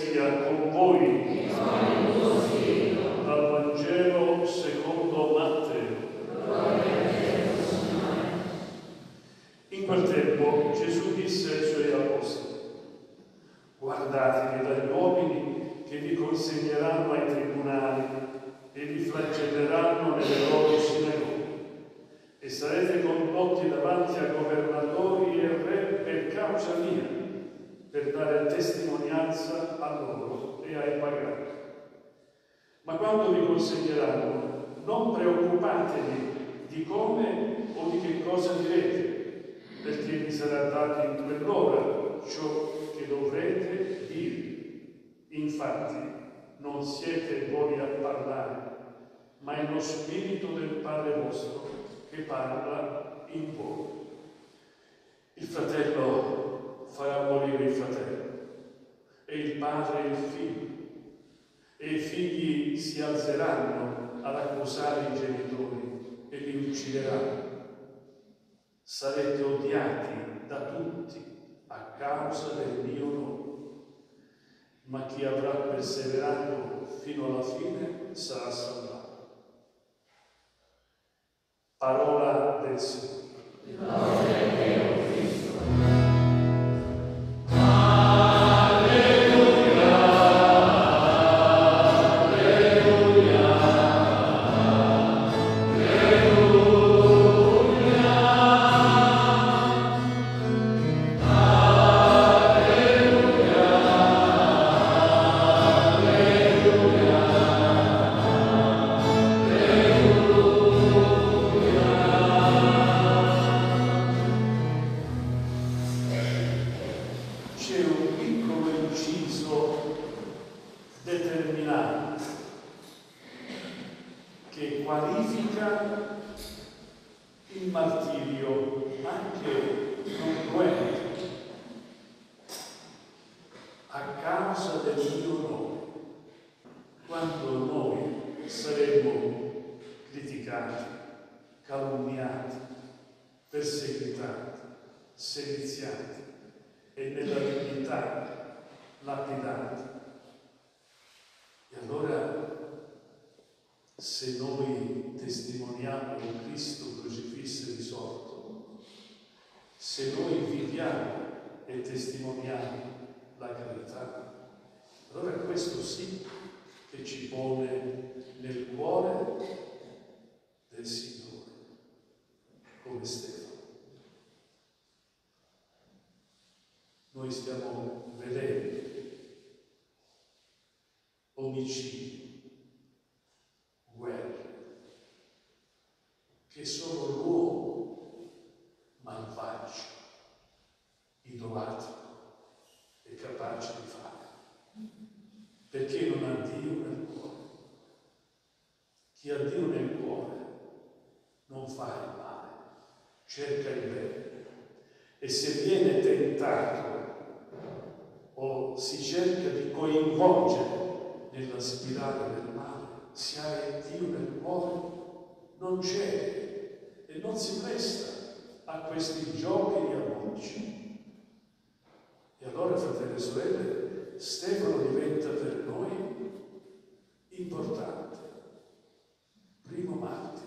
sia con voi. Dal Vangelo secondo Matteo. In quel tempo Gesù disse ai suoi apostoli: guardatevi dagli uomini che vi consegneranno ai tribunali e vi flagelleranno nelle loro sinagoghe, e sarete condotti davanti a governatori e re per causa mia, per dare testimonianza a loro e ai pagani. Ma quando vi consegneranno, non preoccupatevi di come o di che cosa direte, perché vi sarà dato in quell'ora ciò che dovrete dire. Infatti, non siete voi a parlare, ma è lo Spirito del Padre vostro che parla in voi. Il fratello farà morire il fratello, e il padre il figlio, e i figli si alzeranno ad accusare i genitori e li uccideranno. Sarete odiati da tutti a causa del mio nome, ma chi avrà perseverato fino alla fine sarà salvato. Parola del Signore. Calunniati, perseguitati, seviziati e nella dignità lapidati. E allora, se noi testimoniamo il Cristo crocifisso e risorto, se noi viviamo e testimoniamo la carità, allora questo sì che ci pone nel cuore del Signore, come Stefano. Noi stiamo vedendo omicidi, guerre, che solo l'uomo malvagio, idolatrico è capace di fare, perché non ha Dio nel cuore. Chi ha Dio nel cuore non fa il male, cerca il bene, e se viene tentato o si cerca di coinvolgere nella spirale del male, se ha Dio nel cuore non c'è e non si presta a questi giochi diabolici. E allora, fratelli e sorelle, Stefano diventa per noi importante, primo martire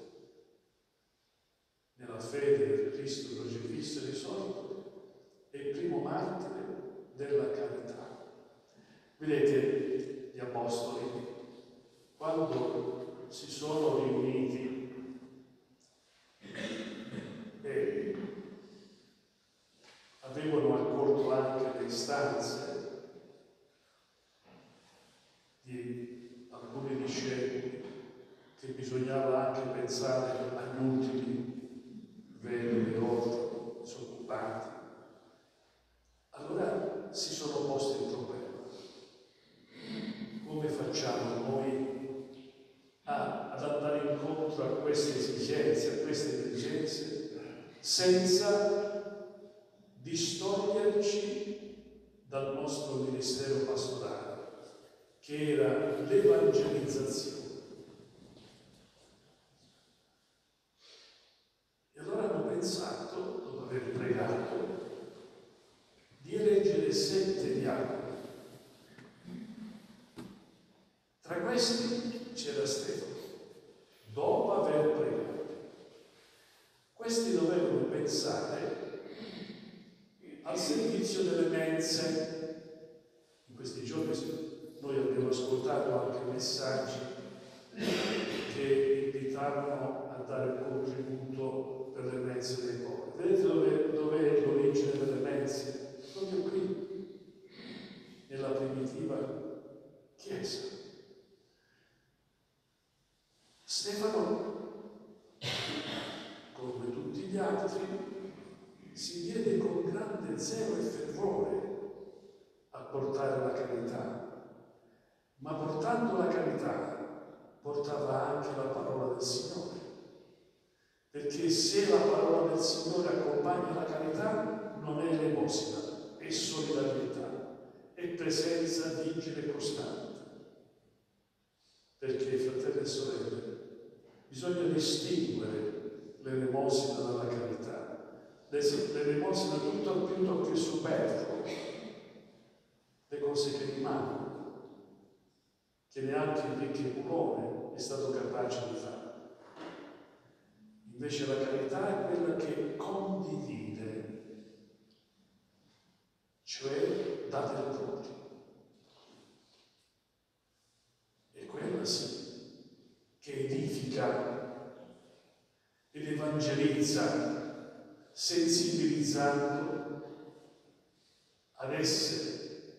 nella fede del Cristo crocifisso e risorto e primo martire della carità. Vedete, gli apostoli, quando si sono riuniti e avevano accolto anche le istanze di alcuni discepoli, che bisognava anche pensare agli ultimi vedovi, orfani, disoccupati. Allora si sono posti il problema: come facciamo noi ad andare incontro a queste esigenze, a queste esigenze, senza distoglierci dal nostro ministero pastorale, che era l'evangelizzazione. E allora hanno pensato, dopo aver pregato, di eleggere 7 diaconi questi c'era Stefano, dopo aver pregato. Questi dovevano pensare al servizio delle mense. In questi giorni noi abbiamo ascoltato anche messaggi che invitavano a dare un contributo per le mense dei poveri. Vedete dove è l'origine delle mense? Proprio qui, nella primitiva Chiesa. Stefano, come tutti gli altri, si diede con grande zelo e fervore a portare la carità, ma portando la carità portava anche la parola del Signore, perché se la parola del Signore accompagna la carità non è elemosina, è solidarietà, è presenza vigile e costante. Perché, fratelli e sorelle, bisogna distinguere l'elemosina dalla carità. L'elemosina tutto più tocca il superfluo, le cose che rimangono, che neanche il Ricchepulone è stato capace di fare. Invece la carità è quella che condivide, cioè dà del proprio. E quella sì, che edifica ed evangelizza, sensibilizzando ad essere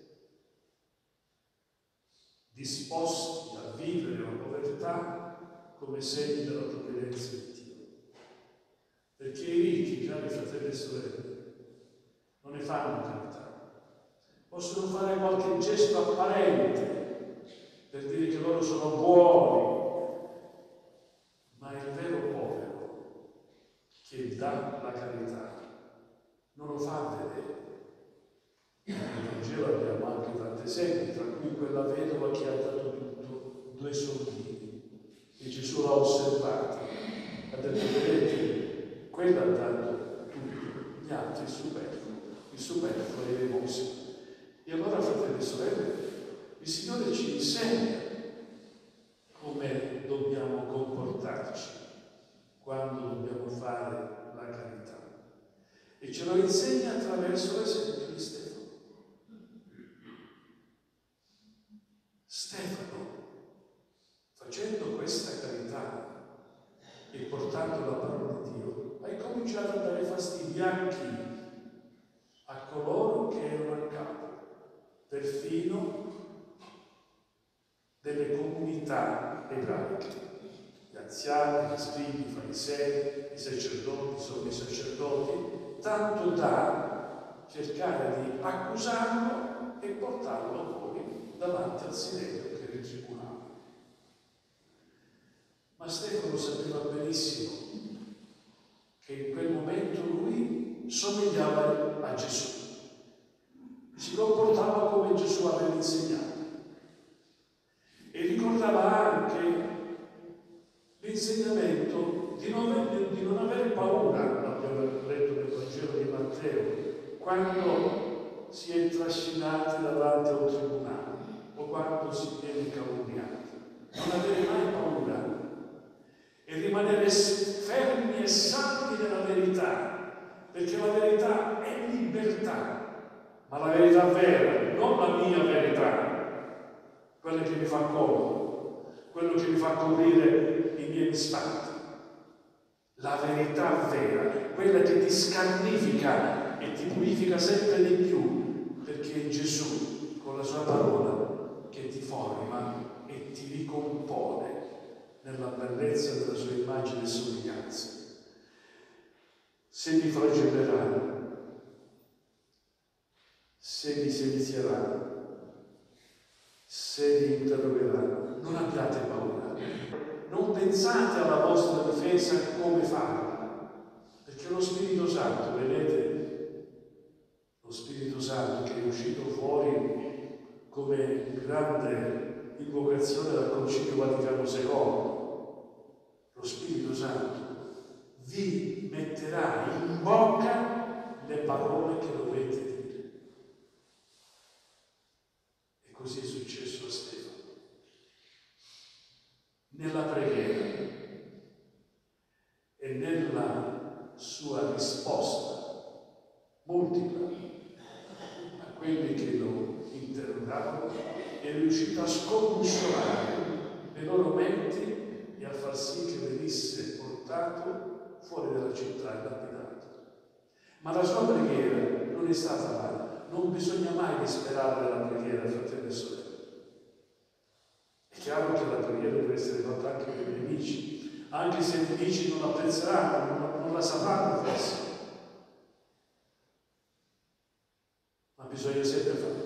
disposti a vivere la povertà come segno della provvidenza di Dio. Perché i ricchi, cari fratelli e sorelle, non ne fanno carità. Possono fare qualche gesto apparente per dire che loro sono buoni, ma il vero povero che dà la carità non lo fa vedere. Nel Vangelo abbiamo anche tanti esempi, tra cui quella vedova che ha dato tutto, 2 soldini, e Gesù l'ha osservata, ha detto: vedete, quella ha dato tutto, gli altri il superfluo è elemosina. E allora, fratelli e sorelle, il Signore ci insegna come dobbiamo comportarci quando dobbiamo fare la carità, e ce lo insegna attraverso l'esempio di Stefano. Stefano, facendo questa carità e portando la parola di Dio, ha cominciato a dare fastidi a chi? A coloro che erano a capo, perfino delle comunità ebraiche, gli anziani, gli scribi, i farisei, i sacerdoti, sommi sacerdoti, tanto da cercare di accusarlo e portarlo poi davanti al Sinedrio, che era il tribunale. Ma Stefano sapeva benissimo che in quel momento lui somigliava a Gesù, si comportava come Gesù aveva insegnato, e ricordava anche l'insegnamento di non avere paura, l'abbiamo letto nel Vangelo di Matteo, quando si è trascinati davanti a un tribunale o quando si viene calunniati. Non avere mai paura e rimanere fermi e saldi nella verità, perché la verità è libertà, ma la verità vera, non la mia verità, quella che mi fa comodo, quello che mi fa coprire i miei istanti. La verità vera, quella che ti scarnifica e ti purifica sempre di più, perché è Gesù con la sua parola che ti forma e ti ricompone nella bellezza della sua immagine e somiglianza. Se vi flagelleranno, se vi selezioneranno, se vi interrogheranno, non abbiate paura. Non pensate alla vostra difesa come farla, perché lo Spirito Santo, vedete, lo Spirito Santo che è uscito fuori come grande invocazione dal Concilio Vaticano II, lo Spirito Santo vi metterà in bocca le parole che dovete dire. E così è successo a Stefano. quelli che lo interrogavano, è riuscito a scombussolare le loro menti e a far sì che venisse portato fuori dalla città e lapidato. Ma la sua preghiera non è stata vana. Non bisogna mai disperare della preghiera, fratelli e sorelle. È chiaro che la preghiera deve essere fatta anche per i nemici, anche se i nemici non la penseranno, non la sapranno forse. Ma bisogna sempre farlo.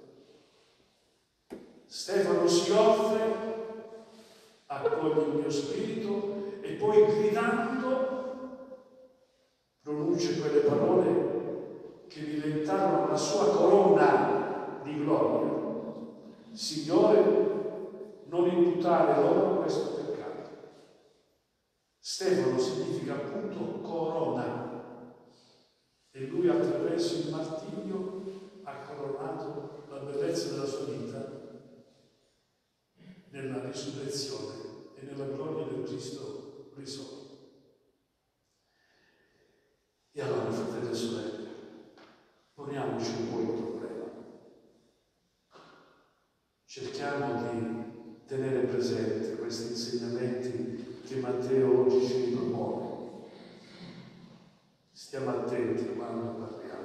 Stefano si offre, accoglie il mio spirito e poi gridando pronuncia quelle parole che diventarono la sua corona di gloria. Signore, non imputare loro questo peccato. Stefano significa appunto corona, e lui attraverso il martirio ha coronato la bellezza della sua vita nella risurrezione e nella gloria del Cristo risorto. E allora, fratelli e sorelle, poniamoci un po' il problema. Cerchiamo di tenere presente questi insegnamenti che Matteo oggi ci ripropone. Stiamo attenti quando parliamo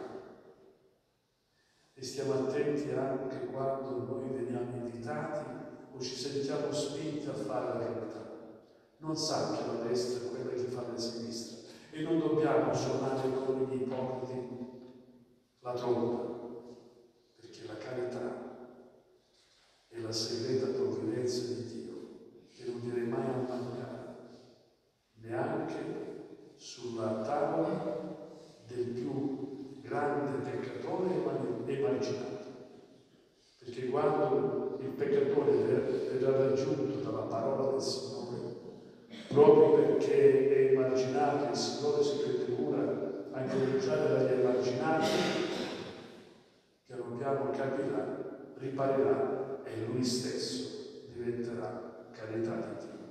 e stiamo attenti anche quando noi veniamo invitati o ci sentiamo spinti a fare la verità. Non sa che la destra è quella che fa la sinistra e non dobbiamo suonare come gli ipocriti la tromba, perché la carità è la segreta provvidenza di Dio che non viene mai a mancare, neanche sulla tavola del più grande peccatore emarginato. Perché quando il peccatore verrà raggiunto dalla parola del Signore, proprio perché è emarginato, il Signore si prende cura anche di usare dagli emarginati, piano piano capirà, riparerà e lui stesso diventerà carità di Dio.